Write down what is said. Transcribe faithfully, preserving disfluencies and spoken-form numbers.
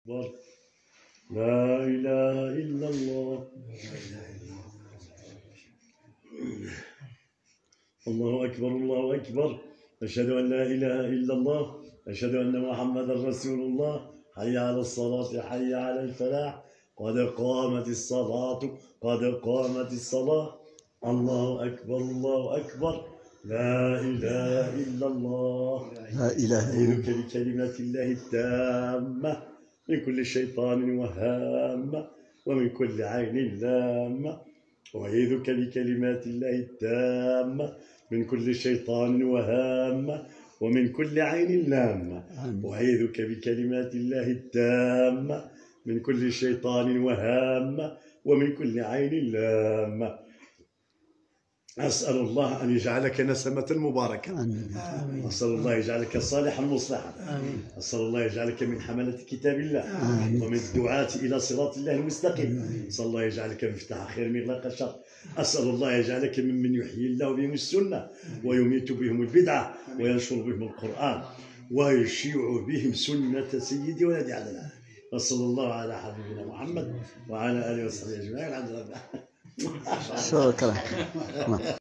أكبر. لا إله إلا الله. الله أكبر الله أكبر. أشهد أن لا إله إلا الله. أشهد أن محمدا رسول الله. حي على الصلاة حي على الفلاح. قد قامت الصلاة قد قامت الصلاة. الله أكبر الله أكبر. لا إله إلا الله. لا إله إلا الله. أعوذ بكلمات الله التامة من كل شيطان وهامة ومن كل عين لامة. أعيذك بكلمات الله التامة من كل شيطان وهامة ومن كل عين لامة. أعيذك بكلمات الله التامة من كل شيطان وهامة ومن كل عين لامة. أسأل الله أن يجعلك نسمة مباركة. آمين. أسأل الله يجعلك صالحا مصلحا. أسأل الله يجعلك من حملة كتاب الله. آمين. ومن الدعاة إلى صراط الله المستقيم. أسأل الله يجعلك مفتاح خير مغلاق الشر. أسأل الله يجعلك ممن يحيي الله بهم السنة ويميت بهم البدعة وينشر بهم القرآن ويشيع بهم سنة سيدي ولد عدنان. وصلى الله على حبيبنا محمد وعلى آله وصحبه أجمعين. الحمد لله. شكرا.